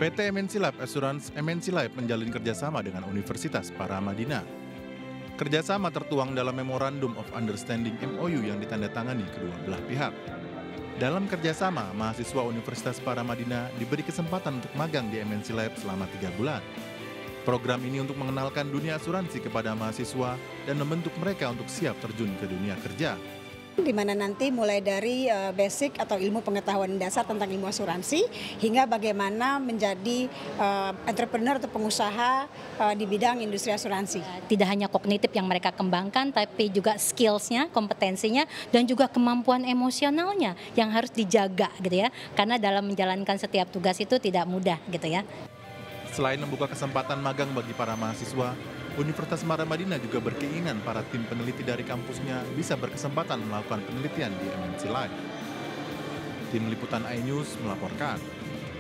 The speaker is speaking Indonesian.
PT MNC Life Assurance MNC Life menjalin kerjasama dengan Universitas Paramadina. Kerjasama tertuang dalam Memorandum of Understanding MOU yang ditandatangani kedua belah pihak. Dalam kerjasama, mahasiswa Universitas Paramadina diberi kesempatan untuk magang di MNC Life selama 3 bulan. Program ini untuk mengenalkan dunia asuransi kepada mahasiswa dan membentuk mereka untuk siap terjun ke dunia kerja. Di mana nanti mulai dari basic atau ilmu pengetahuan dasar tentang ilmu asuransi hingga bagaimana menjadi entrepreneur atau pengusaha di bidang industri asuransi. Tidak hanya kognitif yang mereka kembangkan, tapi juga skills-nya, kompetensinya, dan juga kemampuan emosionalnya yang harus dijaga gitu ya. Karena dalam menjalankan setiap tugas itu tidak mudah gitu ya. Selain membuka kesempatan magang bagi para mahasiswa, Universitas Paramadina juga berkeinginan para tim peneliti dari kampusnya bisa berkesempatan melakukan penelitian di MNC Life. Tim Liputan iNews melaporkan.